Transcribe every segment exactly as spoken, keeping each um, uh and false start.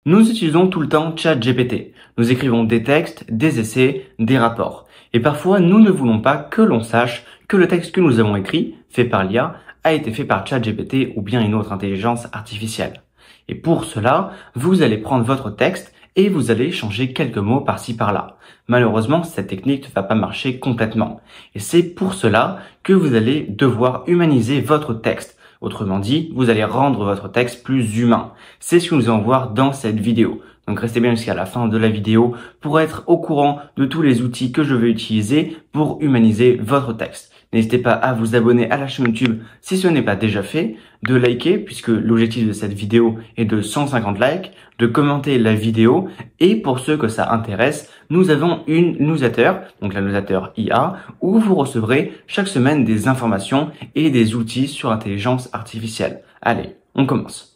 Nous utilisons tout le temps ChatGPT. Nous écrivons des textes, des essais, des rapports. Et parfois, nous ne voulons pas que l'on sache que le texte que nous avons écrit, fait par l'I A, a été fait par ChatGPT ou bien une autre intelligence artificielle. Et pour cela, vous allez prendre votre texte et vous allez changer quelques mots par-ci par-là. Malheureusement, cette technique ne va pas marcher complètement. Et c'est pour cela que vous allez devoir humaniser votre texte. Autrement dit, vous allez rendre votre texte plus humain. C'est ce que nous allons voir dans cette vidéo. Donc restez bien jusqu'à la fin de la vidéo pour être au courant de tous les outils que je vais utiliser pour humaniser votre texte. N'hésitez pas à vous abonner à la chaîne YouTube si ce n'est pas déjà fait, de liker puisque l'objectif de cette vidéo est de cent cinquante likes, de commenter la vidéo et pour ceux que ça intéresse, nous avons une newsletter, donc la newsletter I A, où vous recevrez chaque semaine des informations et des outils sur l'intelligence artificielle. Allez, on commence.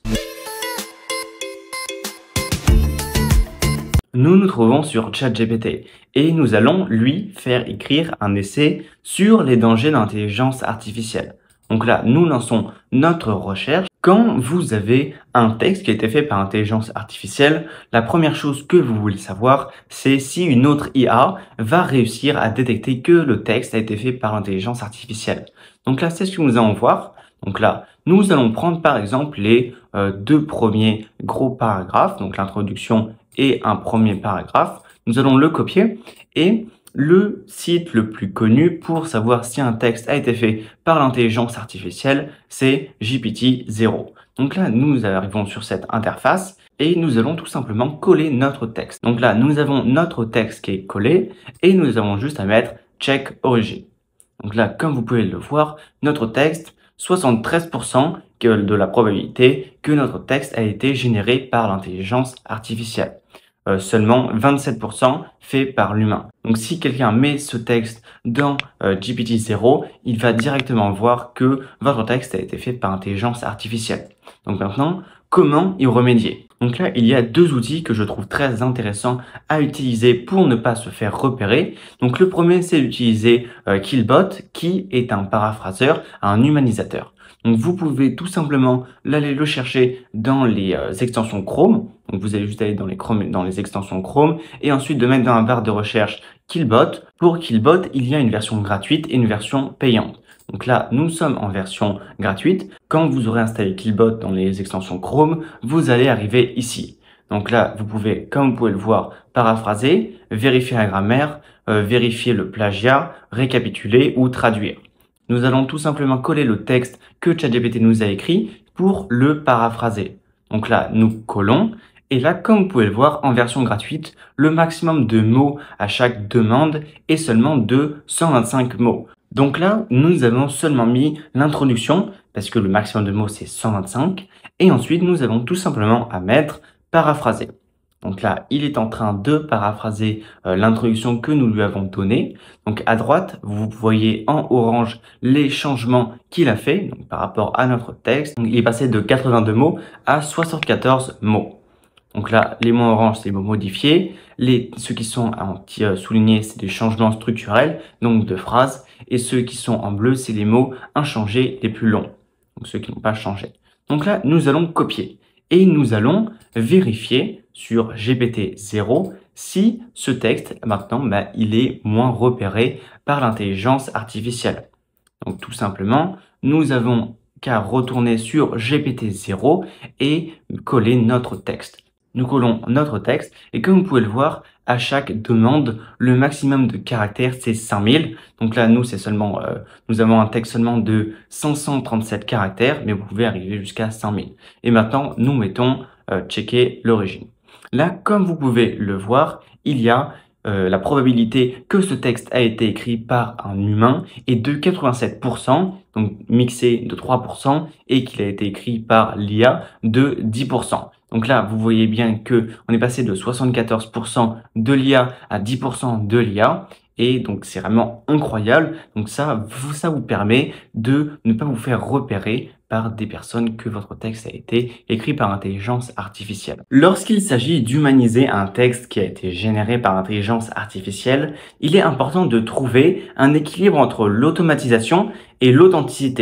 Nous nous trouvons sur ChatGPT et nous allons lui faire écrire un essai sur les dangers de l'intelligence artificielle. Donc là, nous lançons notre recherche. Quand vous avez un texte qui a été fait par intelligence artificielle, la première chose que vous voulez savoir, c'est si une autre I A va réussir à détecter que le texte a été fait par l'intelligence artificielle. Donc là, c'est ce que nous allons voir. Donc là, nous allons prendre par exemple les euh, deux premiers gros paragraphes, donc l'introduction et un premier paragraphe. Nous allons le copier et le site le plus connu pour savoir si un texte a été fait par l'intelligence artificielle, c'est G P T zéro. Donc là, nous arrivons sur cette interface et nous allons tout simplement coller notre texte. Donc là, nous avons notre texte qui est collé et nous avons juste à mettre check origin. Donc là, comme vous pouvez le voir, notre texte, soixante-treize pour cent de la probabilité que notre texte a été généré par l'intelligence artificielle. Euh, seulement vingt-sept pour cent fait par l'humain. Donc si quelqu'un met ce texte dans euh, G P T zéro, il va directement voir que votre texte a été fait par intelligence artificielle. Donc maintenant, comment y remédier? Donc là, il y a deux outils que je trouve très intéressants à utiliser pour ne pas se faire repérer. Donc le premier, c'est d'utiliser euh, Killbot, qui est un paraphraseur, un humanisateur. Donc vous pouvez tout simplement aller le chercher dans les euh, extensions Chrome. Donc vous allez juste aller dans les, Chrome, dans les extensions Chrome et ensuite de mettre dans la barre de recherche Killbot. Pour Killbot, il y a une version gratuite et une version payante. Donc là, nous sommes en version gratuite. Quand vous aurez installé Killbot dans les extensions Chrome, vous allez arriver ici. Donc là, vous pouvez, comme vous pouvez le voir, paraphraser, vérifier la grammaire, euh, vérifier le plagiat, récapituler ou traduire. Nous allons tout simplement coller le texte que ChatGPT nous a écrit pour le paraphraser. Donc là, nous collons. Et là, comme vous pouvez le voir, en version gratuite, le maximum de mots à chaque demande est seulement de cent vingt-cinq mots. Donc là, nous avons seulement mis l'introduction, parce que le maximum de mots, c'est cent vingt-cinq. Et ensuite, nous avons tout simplement à mettre paraphraser. Donc là, il est en train de paraphraser euh, l'introduction que nous lui avons donnée. Donc à droite, vous voyez en orange les changements qu'il a fait donc, par rapport à notre texte. Donc, il est passé de quatre-vingt-deux mots à soixante-quatorze mots. Donc là, les mots orange, c'est les mots modifiés. Les, ceux qui sont en petit euh, soulignés, c'est des changements structurels, donc de phrases. Et ceux qui sont en bleu, c'est les mots inchangés les plus longs, donc ceux qui n'ont pas changé. Donc là, nous allons copier. Et nous allons vérifier sur G P T zéro si ce texte, maintenant, bah, il est moins repéré par l'intelligence artificielle. Donc tout simplement, nous avons qu'à retourner sur G P T zéro et coller notre texte. Nous collons notre texte et comme vous pouvez le voir, à chaque demande, le maximum de caractères, c'est cinq mille. Donc là, nous, c'est seulement, euh, nous avons un texte seulement de cinq cent trente-sept caractères, mais vous pouvez arriver jusqu'à cinq mille. Et maintenant, nous mettons euh, checker l'origine. Là, comme vous pouvez le voir, il y a euh, la probabilité que ce texte a été écrit par un humain est de quatre-vingt-sept pour cent, donc mixé de trois pour cent, et qu'il a été écrit par l'I A de dix pour cent. Donc là, vous voyez bien que on est passé de soixante-quatorze pour cent de l'I A à dix pour cent de l'I A. Et donc, c'est vraiment incroyable. Donc ça, vous, ça vous permet de ne pas vous faire repérer par des personnes que votre texte a été écrit par intelligence artificielle. Lorsqu'il s'agit d'humaniser un texte qui a été généré par intelligence artificielle, il est important de trouver un équilibre entre l'automatisation et l'authenticité.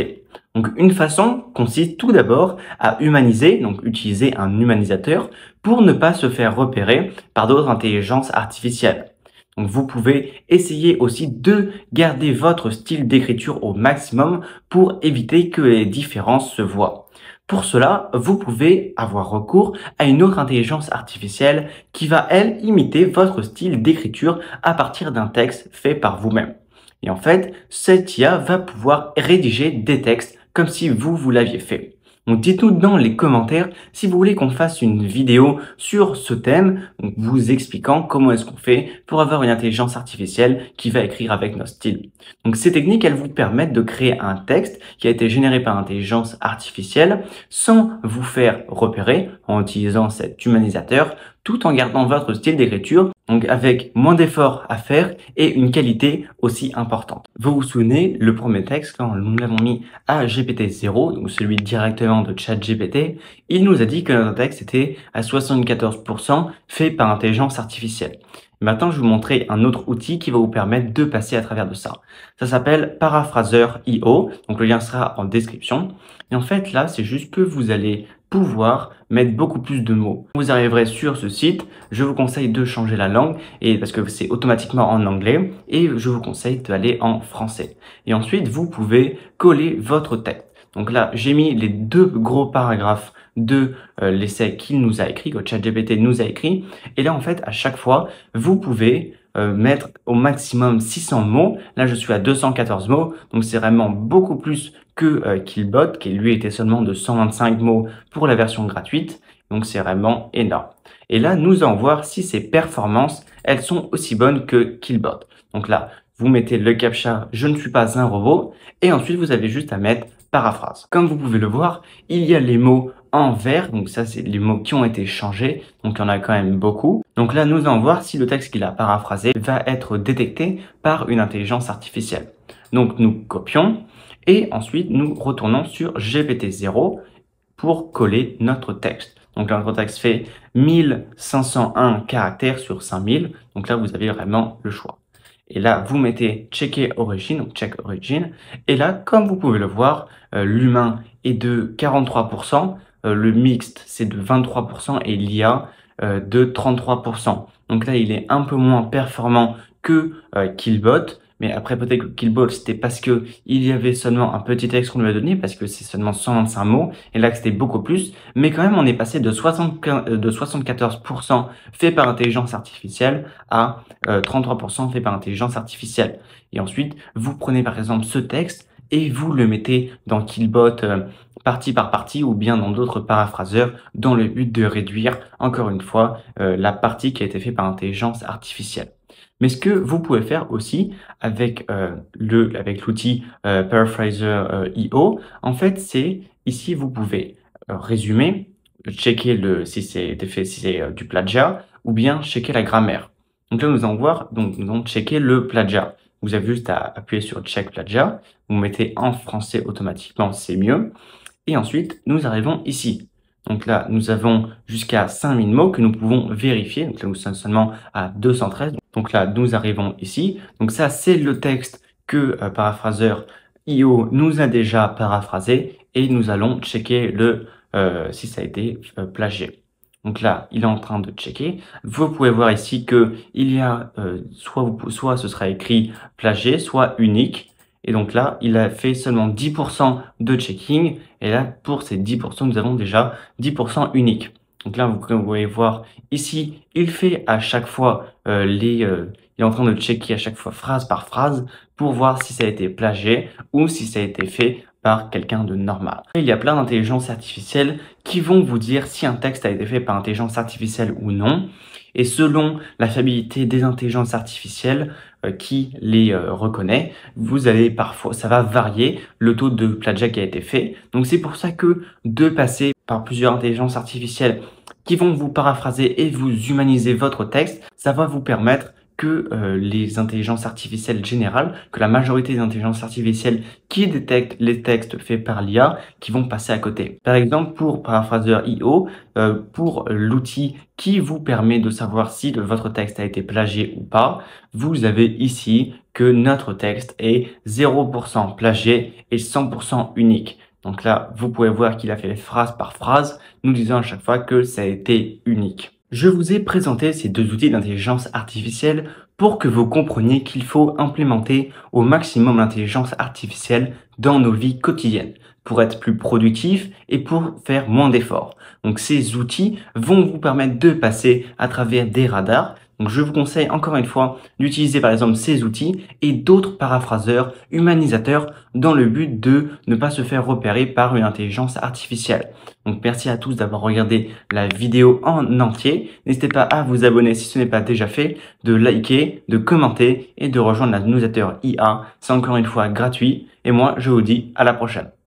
Donc une façon consiste tout d'abord à humaniser, donc utiliser un humanisateur pour ne pas se faire repérer par d'autres intelligences artificielles. Donc vous pouvez essayer aussi de garder votre style d'écriture au maximum pour éviter que les différences se voient. Pour cela, vous pouvez avoir recours à une autre intelligence artificielle qui va, elle, imiter votre style d'écriture à partir d'un texte fait par vous-même. Et en fait, cette I A va pouvoir rédiger des textes comme si vous, vous l'aviez fait. Donc dites-nous dans les commentaires si vous voulez qu'on fasse une vidéo sur ce thème, donc vous expliquant comment est-ce qu'on fait pour avoir une intelligence artificielle qui va écrire avec notre style. Donc ces techniques, elles vous permettent de créer un texte qui a été généré par intelligence artificielle sans vous faire repérer en utilisant cet humanisateur, tout en gardant votre style d'écriture, donc avec moins d'efforts à faire et une qualité aussi importante. Vous vous souvenez, le premier texte, quand nous l'avons mis à G P T zéro, donc celui directement de ChatGPT, il nous a dit que notre texte était à soixante-quatorze pour cent fait par intelligence artificielle. Maintenant, je vais vous montrer un autre outil qui va vous permettre de passer à travers de ça. Ça s'appelle Paraphraseur point i o, donc le lien sera en description. Et en fait, là, c'est juste que vous allez pouvoir mettre beaucoup plus de mots. Vous arriverez sur ce site, je vous conseille de changer la langue et parce que c'est automatiquement en anglais et je vous conseille d'aller en français. Et ensuite, vous pouvez coller votre texte. Donc là, j'ai mis les deux gros paragraphes de euh, l'essai qu'il nous a écrit, que ChatGPT nous a écrit. Et là, en fait, à chaque fois, vous pouvez euh, mettre au maximum six cents mots. Là, je suis à deux cent quatorze mots, donc c'est vraiment beaucoup plus que euh, Killbot, qui lui était seulement de cent vingt-cinq mots pour la version gratuite. Donc c'est vraiment énorme. Et là, nous allons voir si ces performances, elles sont aussi bonnes que Killbot. Donc là, vous mettez le captcha « Je ne suis pas un robot » et ensuite, vous avez juste à mettre « Paraphrase ». Comme vous pouvez le voir, il y a les mots en vert, donc ça, c'est les mots qui ont été changés, donc il y en a quand même beaucoup. Donc là, nous allons voir si le texte qu'il a paraphrasé va être détecté par une intelligence artificielle. Donc nous copions et ensuite, nous retournons sur G P T zéro pour coller notre texte. Donc là, notre texte fait mille cinq cent un caractères sur cinq mille. Donc là, vous avez vraiment le choix. Et là, vous mettez checker origin, donc check origin. Et là, comme vous pouvez le voir, euh, l'humain est de quarante-trois pour cent, euh, le mixte, c'est de vingt-trois pour cent et l'I A euh, de trente-trois pour cent. Donc là, il est un peu moins performant que euh, Killbot. Mais après, peut-être que Killbot, c'était parce que il y avait seulement un petit texte qu'on lui a donné, parce que c'est seulement cent vingt-cinq mots, et là, c'était beaucoup plus. Mais quand même, on est passé de, de soixante-quatorze pour cent fait par intelligence artificielle à euh, trente-trois pour cent fait par intelligence artificielle. Et ensuite, vous prenez par exemple ce texte et vous le mettez dans Killbot euh, partie par partie ou bien dans d'autres paraphraseurs dans le but de réduire, encore une fois, euh, la partie qui a été faite par intelligence artificielle. Mais ce que vous pouvez faire aussi avec euh, le avec l'outil euh, Paraphraseur euh, point i o, en fait, c'est ici vous pouvez euh, résumer, checker le si c'est fait si c'est euh, du plagiat ou bien checker la grammaire. Donc là, nous allons voir, donc nous allons checker le plagiat. Vous avez juste à appuyer sur check plagiat, vous mettez en français automatiquement, c'est mieux. Et ensuite, nous arrivons ici. Donc là, nous avons jusqu'à cinq mille mots que nous pouvons vérifier. Donc là, nous sommes seulement à deux cent treize. Donc là, nous arrivons ici. Donc ça, c'est le texte que euh, Paraphraseur point i o nous a déjà paraphrasé. Et nous allons checker le euh, si ça a été euh, plagié. Donc là, il est en train de checker. Vous pouvez voir ici que il y a euh, soit, vous, soit ce sera écrit plagié, soit unique. Et donc là, il a fait seulement dix pour cent de checking. Et là, pour ces dix pour cent, nous avons déjà dix pour cent unique. Donc là, vous pouvez voir ici, il fait à chaque fois euh, les... Euh, il est en train de checker à chaque fois phrase par phrase pour voir si ça a été plagié ou si ça a été fait par quelqu'un de normal. Il y a plein d'intelligences artificielles qui vont vous dire si un texte a été fait par intelligence artificielle ou non. Et selon la fiabilité des intelligences artificielles euh, qui les euh, reconnaît, vous allez parfois, ça va varier le taux de plagiat qui a été fait. Donc c'est pour ça que de passer par plusieurs intelligences artificielles qui vont vous paraphraser et vous humaniser votre texte, ça va vous permettre que euh, les intelligences artificielles générales, que la majorité des intelligences artificielles qui détectent les textes faits par l'I A, qui vont passer à côté. Par exemple, pour Paraphraseur point i o, euh, pour l'outil qui vous permet de savoir si votre texte a été plagié ou pas, vous avez ici que notre texte est zéro pour cent plagié et cent pour cent unique. Donc là, vous pouvez voir qu'il a fait phrase par phrase, nous disant à chaque fois que ça a été unique. Je vous ai présenté ces deux outils d'intelligence artificielle pour que vous compreniez qu'il faut implémenter au maximum l'intelligence artificielle dans nos vies quotidiennes, pour être plus productif et pour faire moins d'efforts. Donc ces outils vont vous permettre de passer à travers des radars. Donc je vous conseille encore une fois d'utiliser par exemple ces outils et d'autres paraphraseurs, humanisateurs, dans le but de ne pas se faire repérer par une intelligence artificielle. Donc merci à tous d'avoir regardé la vidéo en entier. N'hésitez pas à vous abonner si ce n'est pas déjà fait, de liker, de commenter et de rejoindre la newsletter I A. C'est encore une fois gratuit. Et moi, je vous dis à la prochaine.